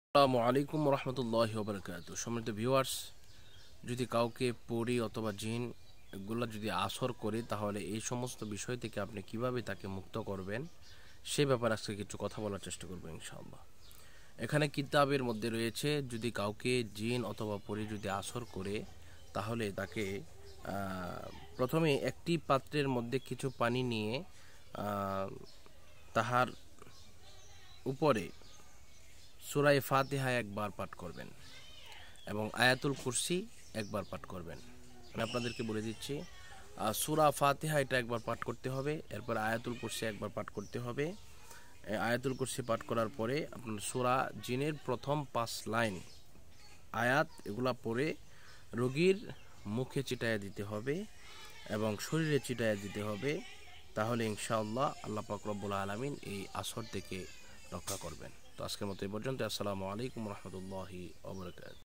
আসসালামু আলাইকুম রহমতুল্লাহি ওয়া বারাকাতুহু। সম্মানিত ভিউয়ার্স, যদি কাউকে পরি অথবা জিন এগুলো যদি আসর করে, তাহলে এই সমস্ত বিষয় থেকে আপনি কিভাবে তাকে মুক্ত করবেন সে ব্যাপারে আজকে কিছু কথা বলার চেষ্টা করব ইনশাআল্লাহ। এখানে কিতাবের মধ্যে রয়েছে, যদি কাউকে জিন অথবা পরি যদি আসর করে, তাহলে তাকে প্রথমে একটি পাত্রের মধ্যে কিছু পানি নিয়ে তাহার উপরে সূরা ফাতিহা একবার পাঠ করবেন এবং আয়াতুল কুরসি একবার পাঠ করবেন। আমি আপনাদেরকে বলে দিচ্ছি, সূরা ফাতিহা এটা একবার পাঠ করতে হবে, এরপর আয়াতুল কুরসি একবার পাঠ করতে হবে। আয়াতুল কুরসি পাঠ করার পরে আপনার সূরা জিনের প্রথম 5 লাইন আয়াত এগুলা পড়ে রোগীর মুখে চিটায়া দিতে হবে এবং শরীরে চিটায়া দিতে হবে। তাহলে ইনশাআল্লাহ আল্লাহ পাক রব্বুল আলামিন এই আসর থেকে রক্ষা করবেন। তো আজকের মতো এই পর্যন্ত। আসসালামু আলাইকুম রহমতুল্লাহি ওয়া বারাকাতুহু।